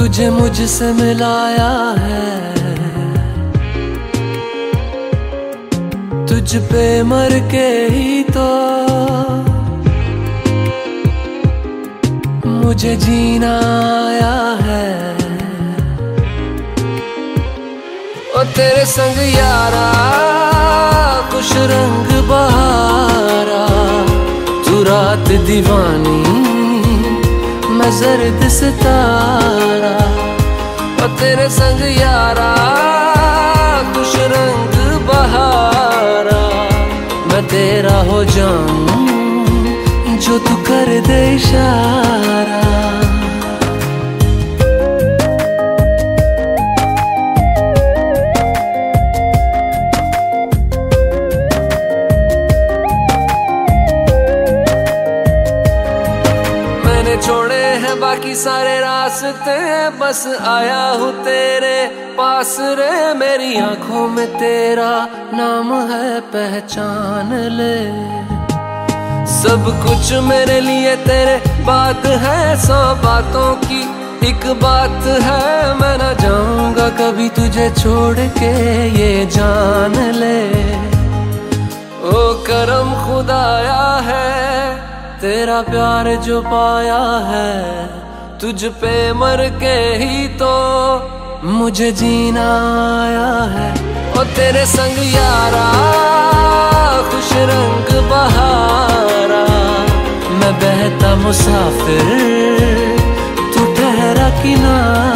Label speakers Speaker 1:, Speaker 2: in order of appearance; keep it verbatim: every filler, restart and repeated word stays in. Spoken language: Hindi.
Speaker 1: तुझे मुझसे मिलाया है, तुझ पे मर के ही तो मुझे जीना आया है। ओ तेरे संग यारा खुश रंग बहारा, तू रात दीवानी मैं जर्द सितारा। ओ तेरे संग यारा खुश रंग बहारा, मैं तेरा हो जाऊं जो तू कर दे इशारा। मैंने छोड़े हैं बाकी सारे रास्ते, बस आया हूँ तेरे पास रे। मेरी आंखों में तेरा नाम है, पहचान ले। सब कुछ मेरे लिए तेरे बात है, सौ बातों की एक बात है। मैं ना जाऊंगा कभी तुझे छोड़ के, ये जान ले। ओ करम खुदाया है तेरा प्यार जो पाया है, तुझ पे मर के ही तो मुझे जीना आया है। ओ तेरे संग यारा खुश रंग बहारा, मैं बहता मुसाफिर तू ठहरा किनारा।